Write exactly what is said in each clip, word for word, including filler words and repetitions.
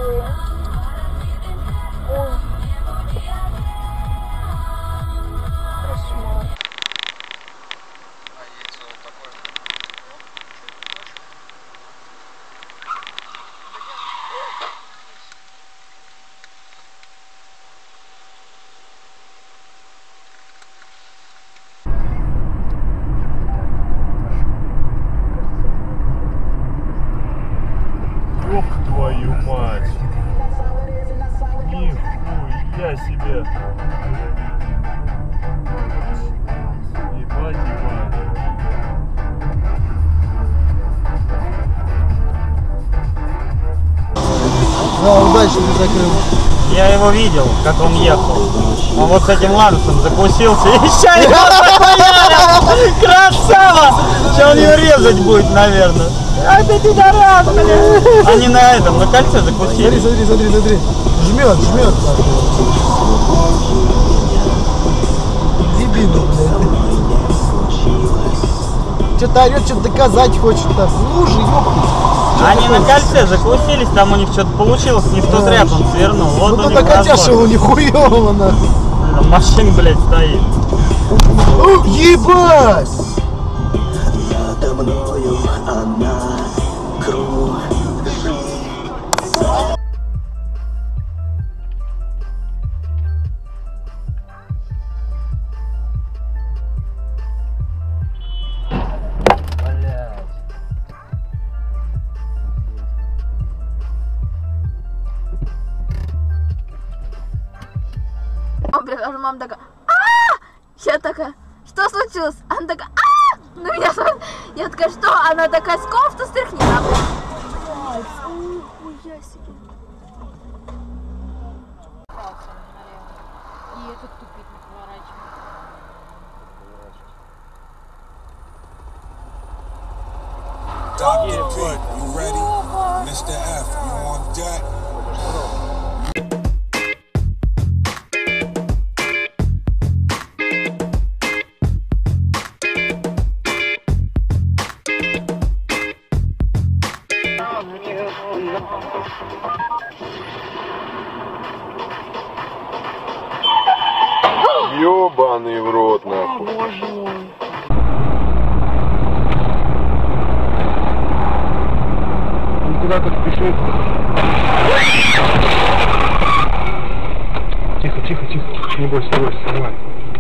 Твою мать! Нихуя себе! Ебать, ебать! Да, удачно ты закрыл. Я его видел, как он ехал. Он вот с этим ланусом закусился и сейчас его появится! Красава! Сейчас он ее резать будет, наверное. А ты пидорас, блядь! Они на этом, на кольце закусили. Смотри, смотри, смотри, смотри. Жмет, жмет. Дебил, блядь. Что-то орет, что-то доказать хочет. Ну же, ёпта. Они на кольце закусились, там у них что-то получилось, не в тот ряд он свернул. Вот ну у них накатяшь его нихуёво, нахуй. Машин, блядь, стоит. Ебать! Надо мною она кружит. Мама такая, а я такая, что случилось? Она такая, а ну меня смотрит. Я такая, что? Она такая, с кофту стряхни. Нихуя себе. И этот тупик не поворачивает. Doctor P, you ready? Mister F, you on deck? Ёбаный в рот, нахуй. О, боже мой. Он куда-то спешит. Тихо, тихо, тихо. Не бойся, не бойся, давай.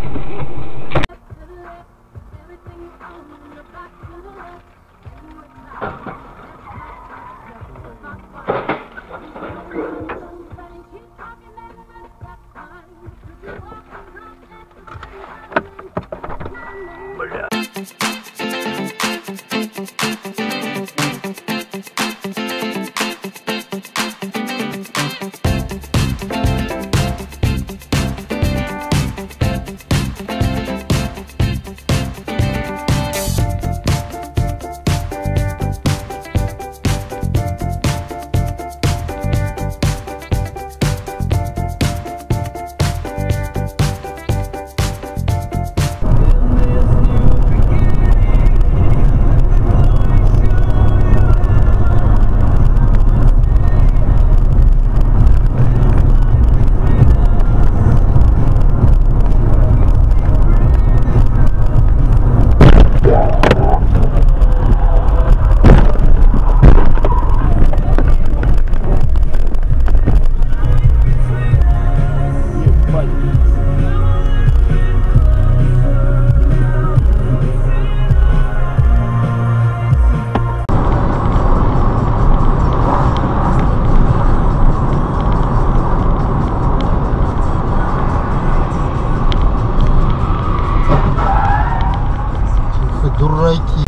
Дураки.